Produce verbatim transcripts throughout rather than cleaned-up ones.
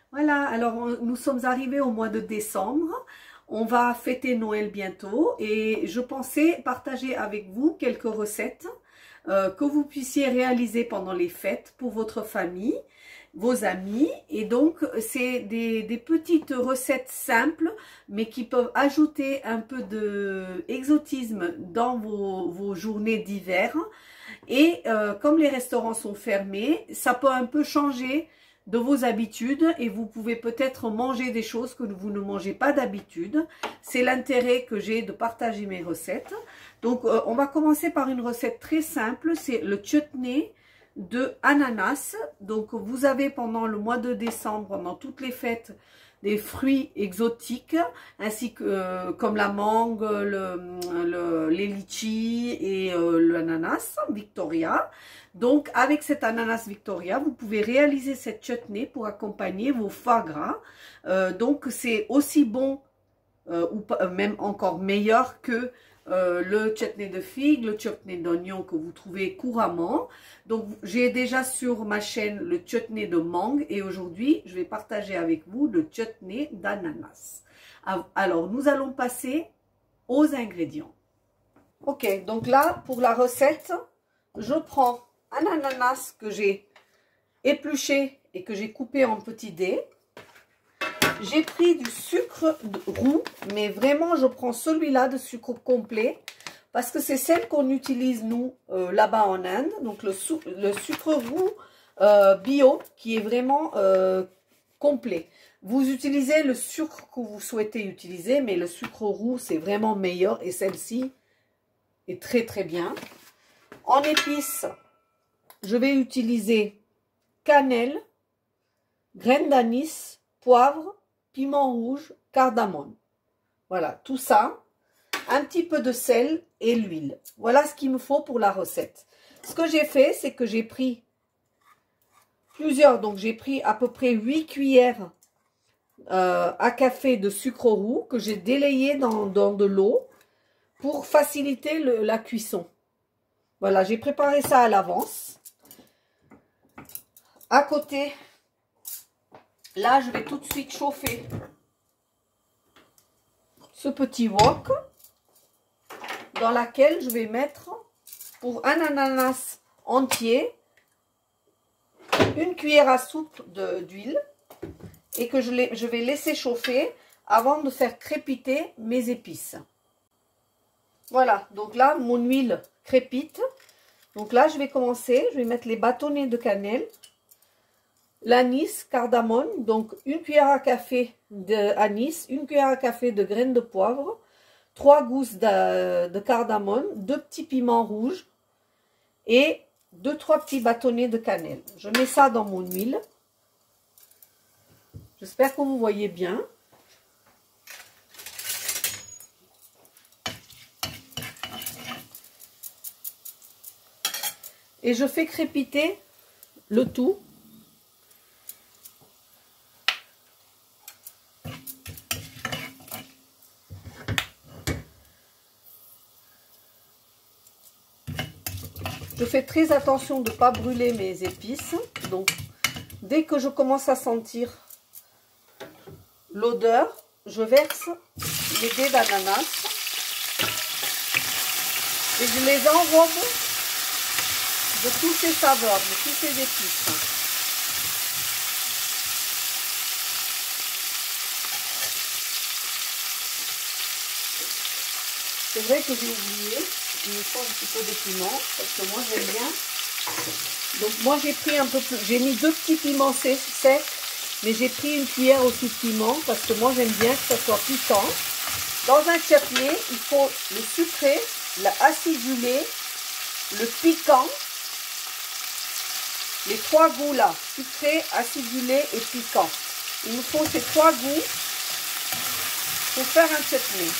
Voilà, alors on- nous sommes arrivés au mois de décembre. On va fêter Noël bientôt et je pensais partager avec vous quelques recettes euh, que vous puissiez réaliser pendant les fêtes pour votre famille, vos amis. Et donc, c'est des, des petites recettes simples, mais qui peuvent ajouter un peu de exotisme dans vos, vos journées d'hiver. Et euh, comme les restaurants sont fermés, ça peut un peu changer de vos habitudes et vous pouvez peut-être manger des choses que vous ne mangez pas d'habitude. C'est l'intérêt que j'ai de partager mes recettes. Donc, euh, on va commencer par une recette très simple, c'est le chutney de ananas. Donc, vous avez pendant le mois de décembre, pendant toutes les fêtes, des fruits exotiques, ainsi que euh, comme la mangue, le, le, les litchis et euh, l'ananas Victoria. Donc, avec cet ananas Victoria, vous pouvez réaliser cette chutney pour accompagner vos foie gras. Euh, donc, c'est aussi bon euh, ou pas, même encore meilleur que euh, le chutney de figues, le chutney d'oignon que vous trouvez couramment. Donc, j'ai déjà sur ma chaîne le chutney de mangue et aujourd'hui, je vais partager avec vous le chutney d'ananas. Alors, nous allons passer aux ingrédients. Ok, donc là, pour la recette, je prends un ananas que j'ai épluché et que j'ai coupé en petits dés. J'ai pris du sucre roux, mais vraiment je prends celui-là de sucre complet parce que c'est celle qu'on utilise nous euh, là-bas en Inde. Donc le, le sucre roux euh, bio qui est vraiment euh, complet. Vous utilisez le sucre que vous souhaitez utiliser, mais le sucre roux c'est vraiment meilleur et celle-ci est très très bien. En épices, je vais utiliser cannelle, graines d'anis, poivre, piment rouge, cardamome. Voilà, tout ça. Un petit peu de sel et l'huile. Voilà ce qu'il me faut pour la recette. Ce que j'ai fait, c'est que j'ai pris plusieurs, donc j'ai pris à peu près huit cuillères euh, à café de sucre roux que j'ai délayé dans, dans de l'eau pour faciliter le, la cuisson. Voilà, j'ai préparé ça à l'avance. À côté, là, je vais tout de suite chauffer ce petit wok dans laquelle je vais mettre, pour un ananas entier, une cuillère à soupe d'huile et que je, les, je vais laisser chauffer avant de faire crépiter mes épices. Voilà, donc là, mon huile crépite. Donc là, je vais commencer, je vais mettre les bâtonnets de cannelle, l'anis, cardamome, donc une cuillère à café d'anis, une cuillère à café de graines de poivre, trois gousses de, de cardamome, deux petits piments rouges et deux trois petits bâtonnets de cannelle. Je mets ça dans mon huile. J'espère que vous voyez bien. Et je fais crépiter le tout. Je fais très attention de ne pas brûler mes épices. Donc, dès que je commence à sentir l'odeur, je verse les dés d'ananas et je les enrobe de toutes ces saveurs, de toutes ces épices. C'est vrai que j'ai oublié, il me faut un petit peu de piment, parce que moi j'aime bien. Donc moi j'ai pris un peu plus, j'ai mis deux petits piments secs, mais j'ai pris une cuillère aussi de piment, parce que moi j'aime bien que ça soit piquant. Dans un chutney, il faut le sucré, l'acidulé, le piquant, les trois goûts là, sucré, acidulé et piquant. Il nous faut ces trois goûts pour faire un chutney.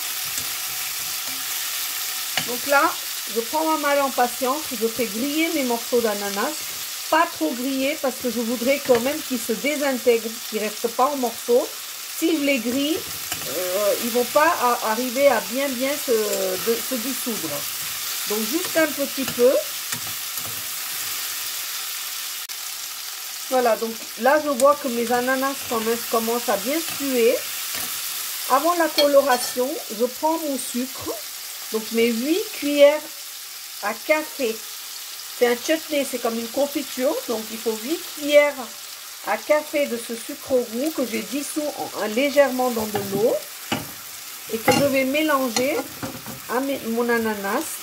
Donc là, je prends ma malle en patience, je fais griller mes morceaux d'ananas, pas trop griller parce que je voudrais quand même qu'ils se désintègrent, qu'ils ne restent pas en morceaux. Si je les grille, euh, ils ne vont pas à, arriver à bien bien se, de, se dissoudre. Donc juste un petit peu. Voilà, donc là je vois que mes ananas commencent à bien suer. Avant la coloration, je prends mon sucre, donc mes huit cuillères à café. C'est un chutney, c'est comme une confiture, donc il faut huit cuillères à café de ce sucre roux que j'ai dissous en, légèrement dans de l'eau et que je vais mélanger à mes, mon ananas.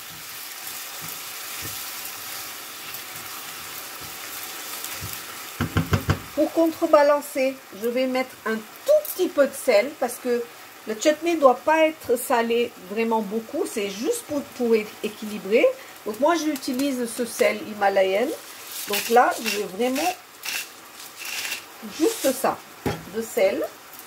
Pour contrebalancer, je vais mettre un tout petit peu de sel parce que le chutney ne doit pas être salé vraiment beaucoup, c'est juste pour, pour équilibrer. Donc moi j'utilise ce sel himalayen. Donc là, je vais vraiment juste ça, de sel.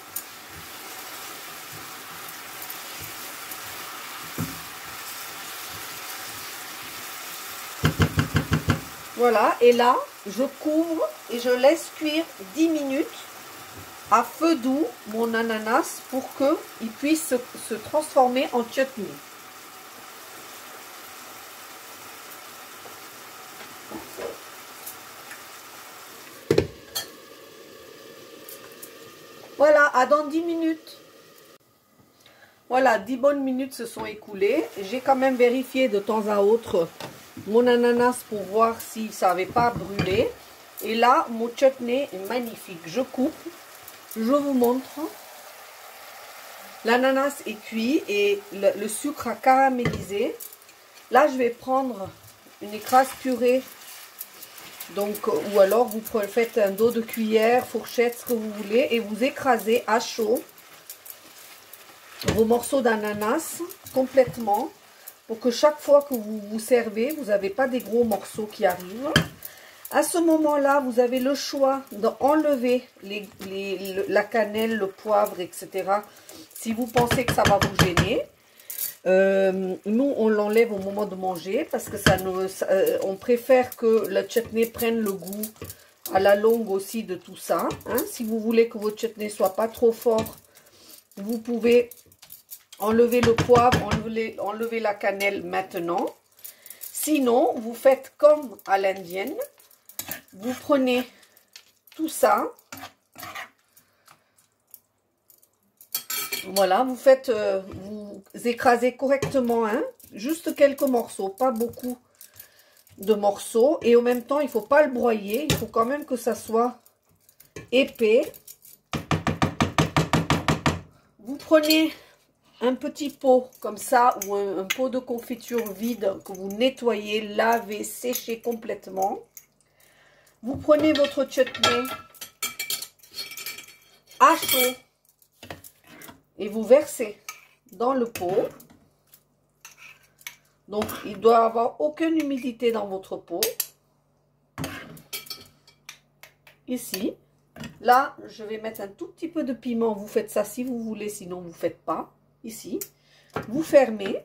Voilà, et là, je couvre et je laisse cuire dix minutes à feu doux mon ananas pour qu'il puisse se, se transformer en chutney. Voilà, à dans dix minutes. Voilà, dix bonnes minutes se sont écoulées. J'ai quand même vérifié de temps à autre mon ananas pour voir si ça n'avait pas brûlé. Et là, mon chutney est magnifique. Je coupe, je vous montre. L'ananas est cuit et le, le sucre a caramélisé. Là, je vais prendre une écrase purée. Donc, ou alors vous faites un dos de cuillère, fourchette, ce que vous voulez, et vous écrasez à chaud vos morceaux d'ananas complètement pour que chaque fois que vous vous servez, vous n'avez pas des gros morceaux qui arrivent. À ce moment-là, vous avez le choix d'enlever les, les, le, la cannelle, le poivre, et cetera. Si vous pensez que ça va vous gêner. Euh, nous, on l'enlève au moment de manger parce que ça nous, ça, euh, on préfère que le chutney prenne le goût à la longue aussi de tout ça. Hein. Si vous voulez que votre chutney soit pas trop fort, vous pouvez enlever le poivre, enlever, enlever la cannelle maintenant. Sinon, vous faites comme à l'indienne. Vous prenez tout ça. Voilà, vous faites, euh, vous écrasez correctement, hein, juste quelques morceaux, pas beaucoup de morceaux. Et en même temps, il ne faut pas le broyer, il faut quand même que ça soit épais. Vous prenez un petit pot comme ça, ou un, un pot de confiture vide que vous nettoyez, lavez, séchez complètement. Vous prenez votre chutney à chaud. Et vous versez dans le pot. Donc, il doit y avoir aucune humidité dans votre pot. Ici. Là, je vais mettre un tout petit peu de piment. Vous faites ça si vous voulez, sinon vous ne faites pas. Ici. Vous fermez.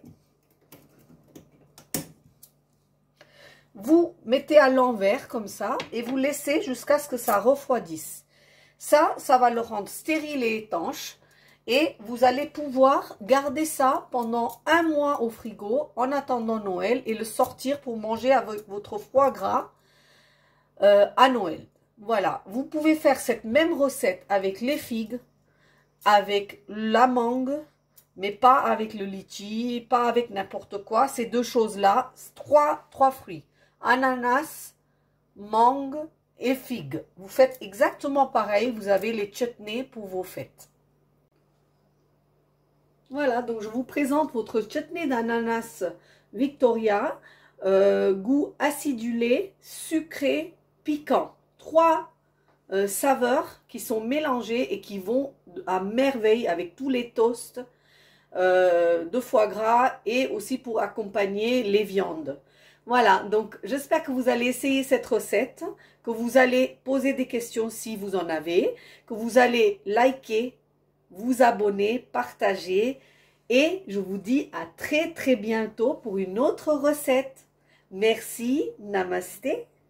Vous mettez à l'envers comme ça et vous laissez jusqu'à ce que ça refroidisse. Ça, ça va le rendre stérile et étanche. Et vous allez pouvoir garder ça pendant un mois au frigo en attendant Noël et le sortir pour manger avec votre foie gras euh, à Noël. Voilà, vous pouvez faire cette même recette avec les figues, avec la mangue, mais pas avec le litchi, pas avec n'importe quoi. Ces deux choses-là, trois, trois fruits, ananas, mangue et figues. Vous faites exactement pareil, vous avez les chutneys pour vos fêtes. Voilà, donc je vous présente votre chutney d'ananas Victoria, euh, goût acidulé, sucré, piquant. Trois euh, saveurs qui sont mélangées et qui vont à merveille avec tous les toasts euh, de foie gras et aussi pour accompagner les viandes. Voilà, donc j'espère que vous allez essayer cette recette, que vous allez poser des questions si vous en avez, que vous allez liker, vous abonner, partager et je vous dis à très très bientôt pour une autre recette. Merci, namasté.